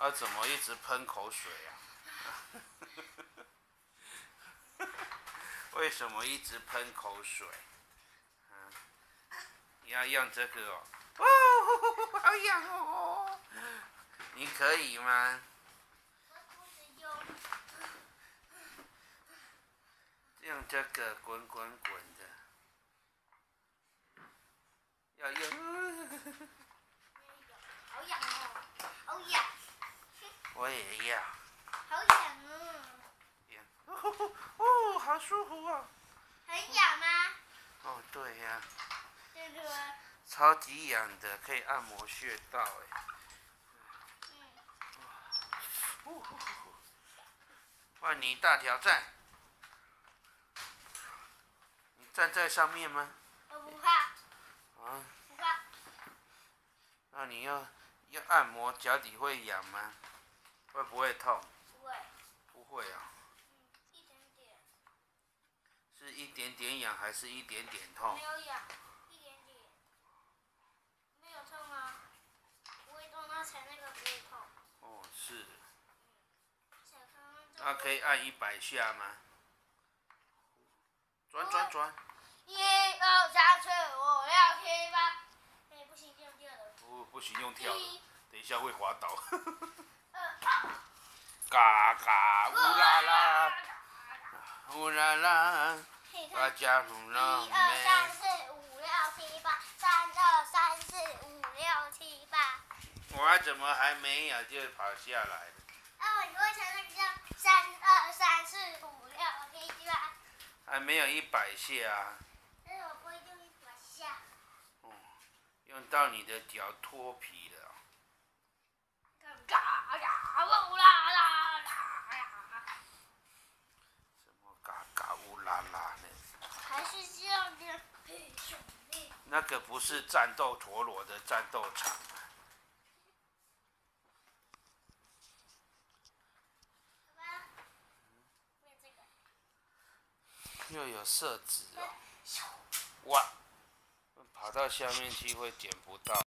他怎么一直喷口水啊？为什么一直喷口水？你要用这个哦。哦，好痒哦！你可以吗？用这个滚滚滚的，要用。 好痒哦，好痒。 我也要。 好痒哦。 哦，好舒服哦。 很痒吗？ 哦，对呀。 这个吗？ 超级痒的，可以按摩穴道哎。换你大挑战。你站在上面吗？ 我不怕。 啊？ 不怕。 那你要按摩，脚底会痒吗？会不会痛？ 不会。 不会啊。 一点点。 是一点点痒还是一点点痛？ 没有痒，一点点。没有痛啊。不会痛，那才那个不会痛。 哦，是。 那可以按100下吗？转。 1、2、3、4、5、6、7、8。哎，不行，用跳的。 不行，用跳的，等一下会滑倒。 2、 嘎嘎乌拉拉，乌拉拉，大家呼啦 1、2、3、4、5、6、7、8。1、2、3、4、5、6、7、8。 我怎么还没有就跑下来了？ 你会唱那个叫3、2、3、4、5、6、7、8。 还没有100下啊。 但是我不会用100下。 哦，用到你的脚脱皮了。 嘎嘎乌啦啦啦。 什么嘎嘎乌拉拉呢？ 还是这样的。 那个不是战斗陀螺的战斗场啊。又有色纸哦。哇！跑到下面去会捡不到。